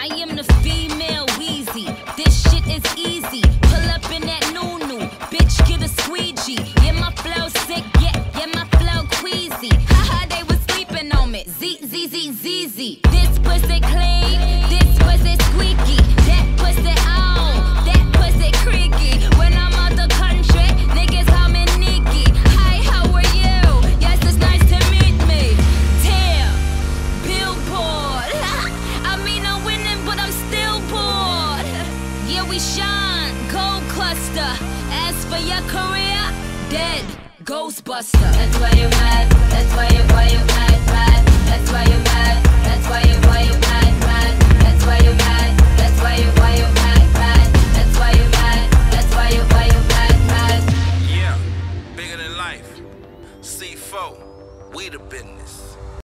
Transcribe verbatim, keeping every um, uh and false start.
I am the female Weezy. This shit is easy. Pull up in that new-new. Bitch, get a squeegee. Yeah, my flow sick. Yeah, yeah, my flow queasy. Haha, they was sleeping on me. Z, Z, Z, Z, Z. This pussy clean. This pussy squeaky. That pussy on. That pussy creaky. When I'm out the country, niggas call me Nikki. Hi, how are you? Yes, it's nice to meet me. Damn, Billboard. I mean, I'm winning, but I'm still bored. Yeah, we shine, gold cluster. As for your career, dead, Ghostbuster. That's why you mad. That's why you, why you mad, mad. That's why you mad. That's why you, why you mad, mad. That's why you mad. That's why you, why you mad, mad. That's why you mad. That's why you, why you mad, mad. Yeah, bigger than life. C four, we the business.